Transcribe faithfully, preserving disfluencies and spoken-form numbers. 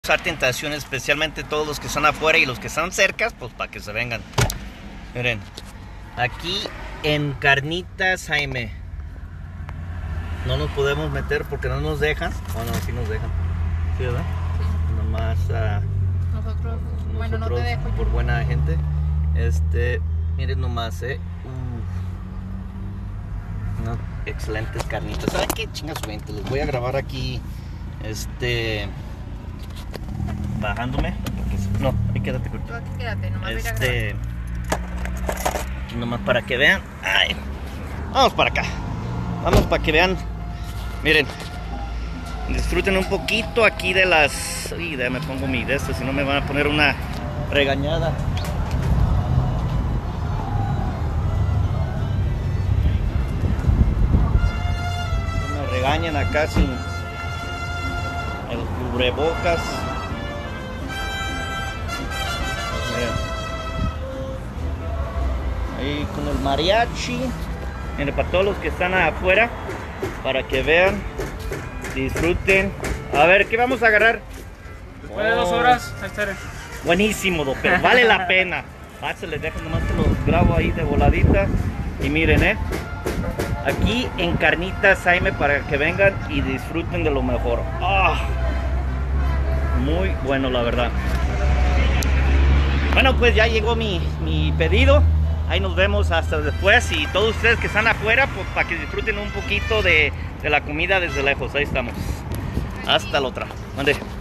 Usar tentación, especialmente todos los que están afuera y los que están cerca, pues para que se vengan. Miren, aquí en Carnitas Jaime no nos podemos meter porque no nos dejan. Oh, no, sí nos dejan. ¿Sí, verdad? Sí. Nomás uh, nosotros, nosotros, bueno, no te dejo. por buena gente. Este, miren nomás, eh. Uh, no, excelentes carnitas. ¿Saben qué? Chingas su mente. Les voy a grabar aquí. Este. Bajándome. No, ahí quédate, Tú aquí quédate, nomás este, nomás para que vean. Ay, vamos para acá. Vamos para que vean. Miren, disfruten un poquito aquí de las. Uy, me pongo mi de esto, si no me van a poner una regañada. Me regañan acá sin el cubrebocas. Ahí con el mariachi. Miren, para todos los que están afuera, para que vean, disfruten. A ver, ¿qué vamos a agarrar? Después de dos horas, ahí estaré. Buenísimo, do, pero vale la pena. Ah, se les deja, nomás que los grabo ahí de voladita. Y miren, eh, aquí en Carnitas Jaime, para que vengan y disfruten de lo mejor. Ah, muy bueno, la verdad. Bueno, pues ya llegó mi, mi pedido. Ahí nos vemos hasta después. Y todos ustedes que están afuera, pues para que disfruten un poquito de, de la comida desde lejos. Ahí estamos. Hasta la otra. ¿Dónde?